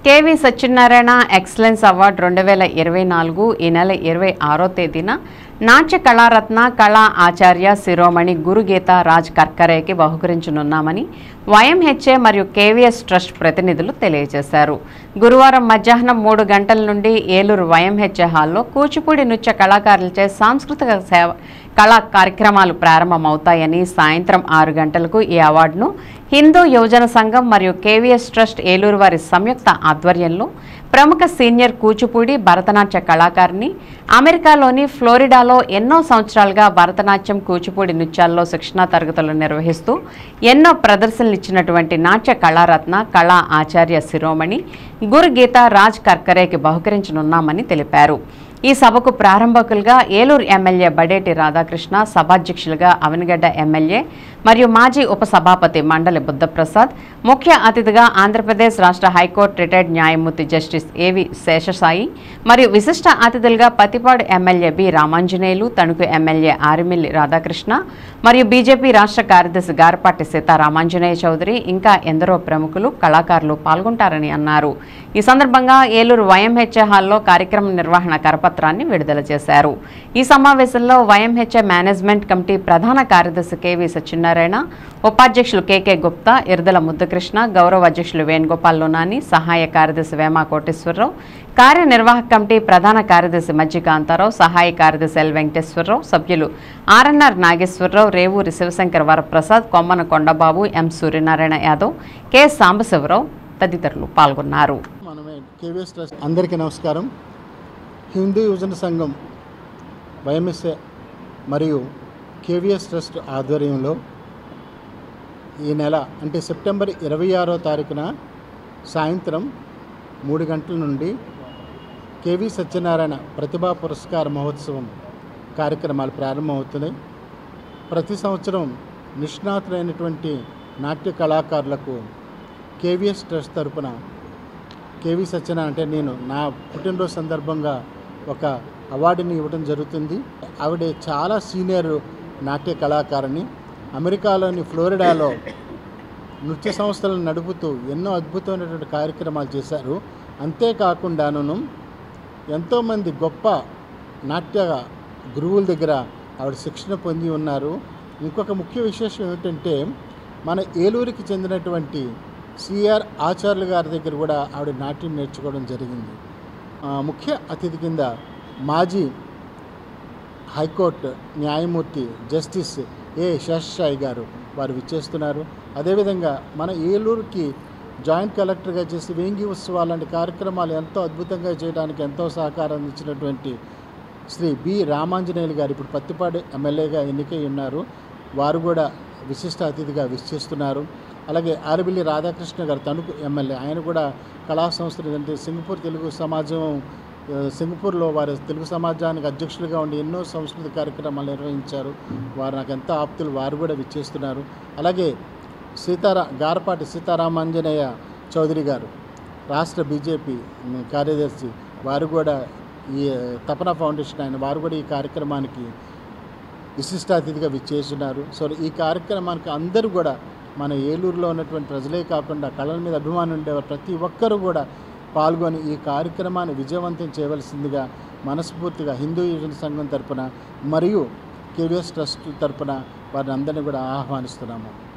KV Satyanarayana excellence award 2024 ఈ నెల 26వ తేదీన నాట్య కళారత్న కళా ఆచార్య శిరోమణి గురుగీత రాజ్ కర్కరేకి బహుకరించనున్నామని వైఎంహెచ్ఏ మరియు కేవీఎస్ ట్రస్ట్ ప్రతినిధులు తెలియజేశారు. గురువారం మధ్యాహ్నం 3 గంటల నుండి ఏలూరు వైఎంహెచ్ఏ హాల్లో కూచిపూడి నృత్య కళాకారులచే సాంస్కృతిక కళా కార్యక్రమాలు ప్రారంభమవుతాయని, సాయంత్రం 6 గంటలకు ఈ అవార్డును హిందూ యువజన సంఘం మరియు కేవీఎస్ ట్రస్ట్ ఏలూరు వారి సంయుక్త ఆధ్వర్యంలో ప్రముఖ సీనియర్ కూచిపూడి భరతనాట్య కళాకారిణి, అమెరికాలోని ఫ్లోరిడాలో ఎన్నో సంవత్సరాలుగా భరతనాట్యం కూచిపూడి నృత్యాల్లో శిక్షణా తరగతులు నిర్వహిస్తూ ఎన్నో ప్రదర్శనలు ఇచ్చినటువంటి నాట్య కళారత్న కళా ఆచార్య శిరోమణి గురుగీత రాజ్ కర్కరేకి బహుకరించనున్నామని తెలిపారు. ఈ సభకు ప్రారంభకులుగా ఏలూరు ఎమ్మెల్యే బడేటి రాధాకృష్ణ, సభాధ్యక్షులుగా అవనిగడ్డ ఎమ్మెల్యే మరియు మాజీ ఉపసభాపతి మండలి బుద్ధప్రసాద్, ముఖ్య అతిథిగా ఆంధ్రప్రదేశ్ రాష్ట్ర హైకోర్టు రిటైర్డ్ న్యాయమూర్తి జస్టిస్ ఏవి శేషసాయి మరియు విశిష్ట అతిథులుగా Pathipadu MLA B Ramanjaneyulu, Tanuku MLA Arimilli Radhakrishna మరియు బీజేపీ రాష్ట్ర కార్యదర్శి గారపాటి సీతారామాంజనేయ చౌదరి ఇంకా ఎందరో ప్రముఖులు, కళాకారులు పాల్గొంటారని అన్నారు. ఈ సందర్భంగా ఏలూరు వైఎంహెచ్ఏ హాల్లో కార్యక్రమం నిర్వహణ కరపత్రాన్ని విడుదల చేశారు. ఈ సమావేశంలో వైఎంహెచ్ఏ మేనేజ్మెంట్ కమిటీ ప్రధాన కార్యదర్శి కేవీ సత్యనారాయణ, ఉపాధ్యక్షులు కేకే గుప్తా, ఇర్దల ముద్దుకృష్ణ, గౌరవ అధ్యక్షులు వేణుగోపాల్ లోనాని, సహాయ కార్యదర్శి వేమా కోటేశ్వరరావు, కార్యనిర్వాహక కమిటీ ప్రధాన కార్యదర్శి మజ్జి కాంతారావు, సహాయ కార్యదర్శి ఎల్ వెంకటేశ్వరరావు, సభ్యులు RNR Nageswararao, Revuri Sivashankar Varaprasad, Kommana Kondababu, M Suryanarayana Yadav, K Sambasivarao తదితరులు పాల్గొన్నారు. అందరికీ నమస్కారం. హిందూ యువజన సంఘం వైఎంఎస్ఏ మరియు కేవీఎస్ ట్రస్ట్ ఆధ్వర్యంలో ఈ నెల అంటే సెప్టెంబర్ 26వ తారీఖున సాయంత్రం 3 గంటల నుండి కేవీ సత్యనారాయణ ప్రతిభా పురస్కార మహోత్సవం కార్యక్రమాలు ప్రారంభమవుతున్నాయి. ప్రతి సంవత్సరం నిష్ణాతులైనటువంటి నాట్య కళాకారులకు కేవీఎస్ ట్రస్ట్ తరపున కేవీ సత్యనారాయణ అంటే నేను నా పుట్టినరోజు సందర్భంగా ఒక అవార్డుని ఇవ్వడం జరుగుతుంది. ఆవిడ చాలా సీనియర్ నాట్య కళాకారిణి. అమెరికాలోని ఫ్లోరిడాలో నృత్య సంస్థలను నడుపుతూ ఎన్నో అద్భుతమైనటువంటి కార్యక్రమాలు చేశారు. అంతేకాకుండాను ఎంతోమంది గొప్ప నాట్య గురువుల దగ్గర ఆవిడ శిక్షణ పొంది ఉన్నారు. ఇంకొక ముఖ్య విశేషం ఏమిటంటే మన ఏలూరుకి చెందినటువంటి సిఆర్ ఆచార్యులు గారి దగ్గర కూడా ఆవిడ నాట్యం నేర్చుకోవడం జరిగింది. ముఖ్య అతిథి కింద మాజీ హైకోర్టు న్యాయమూర్తి జస్టిస్ ఏ శేషసాయి గారు వారు విచ్చేస్తున్నారు. అదేవిధంగా మన ఏలూరుకి జాయింట్ కలెక్టర్గా చేసి వేంగి ఉత్సవాలు లాంటి కార్యక్రమాలు ఎంతో అద్భుతంగా చేయడానికి ఎంతో సహకారం అందించినటువంటి శ్రీ బి రామాంజనేయులు గారు ఇప్పుడు పత్తిపాడు ఎమ్మెల్యేగా ఎన్నికై ఉన్నారు. వారు కూడా విశిష్ట అతిథిగా విచ్చేస్తున్నారు. అలాగే ఆరిమిల్లి రాధాకృష్ణ గారు తణుకు ఎమ్మెల్యే, ఆయన కూడా కళా సంస్థలు అంటే సింగపూర్ తెలుగు సమాజం సింగపూర్లో వారి తెలుగు సమాజానికి అధ్యక్షులుగా ఉండి ఎన్నో సంస్కృతి కార్యక్రమాలు నిర్వహించారు. వారు నాకు ఎంతో ఆప్తులు, వారు కూడా విచ్చేస్తున్నారు. అలాగే గారపాటి సీతారామాంజనేయ చౌదరి గారు రాష్ట్ర బీజేపీ కార్యదర్శి, వారు కూడా ఈ తపన ఫౌండేషన్ ఆయన వారు కూడా ఈ కార్యక్రమానికి విశిష్ట అతిథిగా విచ్చేస్తున్నారు. సో ఈ కార్యక్రమానికి అందరూ కూడా మన ఏలూరులో ఉన్నటువంటి ప్రజలే కాకుండా కళల మీద అభిమానం ఉండేవారు ప్రతి ఒక్కరూ కూడా పాల్గొని ఈ కార్యక్రమాన్ని విజయవంతం చేయవలసిందిగా మనస్ఫూర్తిగా హిందూ యువజన సంఘం తరపున మరియు కేవీఎస్ ట్రస్ట్ తరపున వారిని అందరినీ కూడా ఆహ్వానిస్తున్నాము.